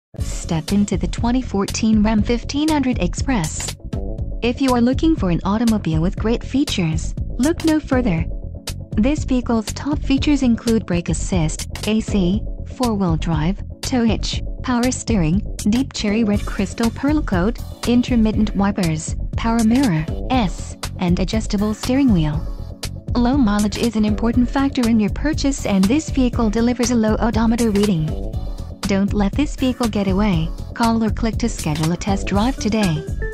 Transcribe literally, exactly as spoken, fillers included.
Step into the twenty fourteen Ram fifteen hundred Express. If you are looking for an automobile with great features, look no further. This vehicle's top features include brake assist, A C, four-wheel drive, tow hitch, power steering, deep cherry red crystal pearl coat, intermittent wipers, power mirror, S, and adjustable steering wheel. Low mileage is an important factor in your purchase, and this vehicle delivers a low odometer reading. Don't let this vehicle get away. Call or click to schedule a test drive today.